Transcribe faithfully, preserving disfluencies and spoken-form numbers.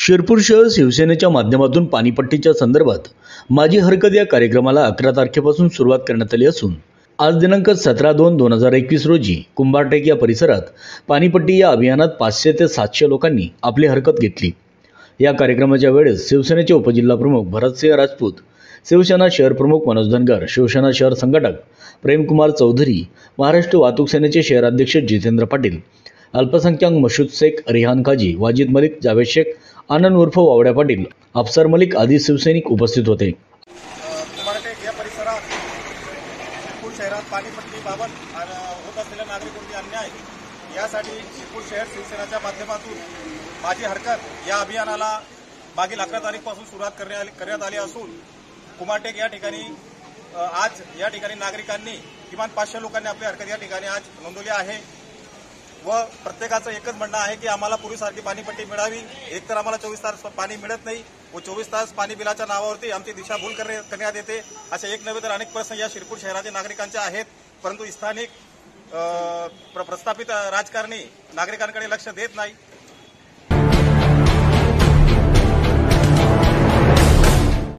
शिरपूर शहर शिवसेनेच्या माध्यमातून पाणीपट्टीच्या संदर्भात माझी हरकत या कार्यक्रमाला अकरा तारखेपासून सुरुवात करण्यात आली असून आज दिनांक सतरा दोन दोन हजार एकवीस रोजी कुंभारटेक या परिसरात पाणीपट्टी या अभियानात पाचशे ते सातशे लोकांनी आपली हरकत घेतली। या कार्यक्रमाच्या वेळेस शिवसेनेचे उपजिल्हाप्रमुख भरतसिंह राजपूत, शिवसेना शहर प्रमुख मनोज धनगर, शिवसेना शहर संघटक प्रेमकुमार चौधरी, महाराष्ट्र वाहतूक सेनेचे शहराध्यक्ष जितेंद्र पाटील, अल्पसंख्याक मसूद शेख, रिहान काजी, वाजिद मलिक, जावेद शेख, आनंद उर्फ वावड्या पाटील, अफसर मलिक आदी शिवसैनिक उपस्थित होते। कुंभारटेक या परिसरात शिरपूर शहरात पाणीपट्टीबाबत होत असलेल्या नागरिकांची अन्याय यासाठी शिरपूर शहर शिवसेनेच्या माध्यमातून माझी हरकत या अभियानाला मागील अकरा तारीखपासून सुरुवात करण्यात आली असून कुंभारटेक या ठिकाणी आज या ठिकाणी नागरिकांनी किमान पाचशे लोकांनी आपली हरकत या ठिकाणी आज नोंदवली आहे व प्रत्येकाचं एकच म्हणणं आहे की आम्हाला पूर्वीसारखी पाणीपट्टी मिळावी। एक तर आम्हाला चोवीस तास पाणी मिळत नाही व चोवीस तास पाणी बिलाच्या नावावरती आमची दिशाभूल करण्यात येते। असे एक नव्हे तर अनेक प्रश्न या शिरपूर शहरातील नागरिकांचे आहेत, परंतु स्थानिक प्रस्थापित राजकारणी नागरिकांकडे लक्ष देत नाही।